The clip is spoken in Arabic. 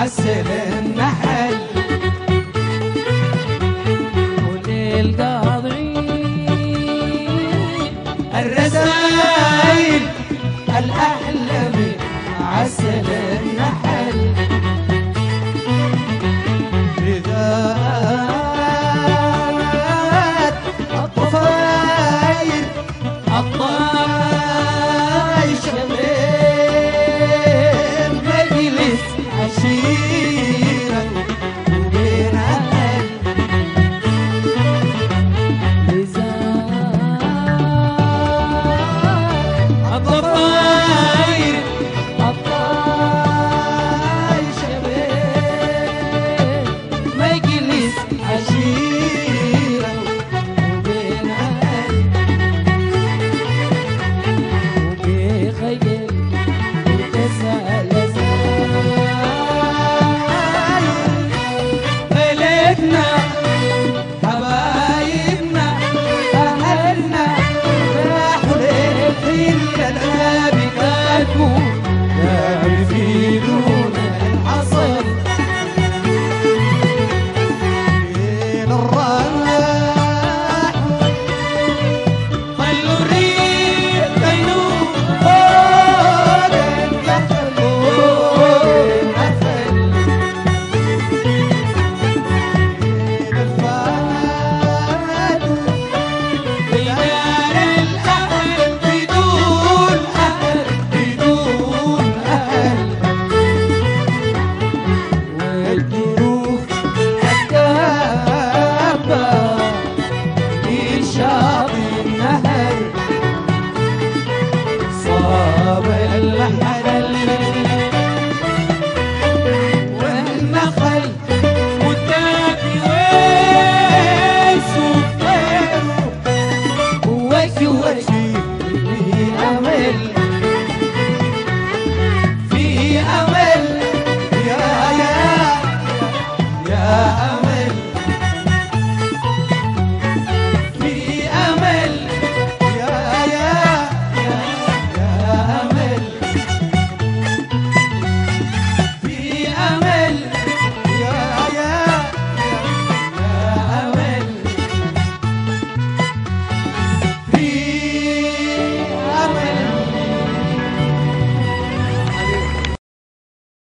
عسل النحل وللقاضعين الرسايل الأحلى من عسل النحل بذات الطفاير الطايش بين مجلس عشيرة وبين أهل بذات الطفاير الطايش بين مجلس عشيرة وبين أهل وبخيل وتسأل بلدنا حبايبنا أهلنا راحوا للحين الأبي كاتبوا لا يفيدون الحصل بين الراح خلوا الريح تينوب فوق النخل فوق النخل بين الفات بينار الأهل بدون أهل بدون أهل والجروح الدابة في شاطئ النهر صاب الحلل والنخل والدابي ويسوق غيره وشي وشي اللي أمل